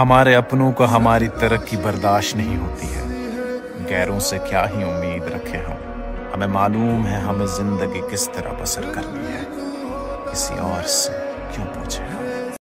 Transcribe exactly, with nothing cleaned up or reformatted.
हमारे अपनों को हमारी तरक्की बर्दाश्त नहीं होती है, गैरों से क्या ही उम्मीद रखे हम। हमें मालूम है हमें जिंदगी किस तरह बसर करनी है, किसी और से क्यों पूछे हम।